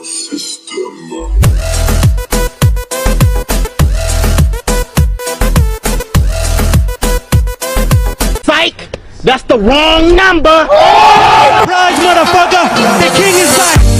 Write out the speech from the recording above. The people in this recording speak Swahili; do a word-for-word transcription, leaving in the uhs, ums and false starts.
Psych! That's the wrong number! Rise, motherfucker! The king is back!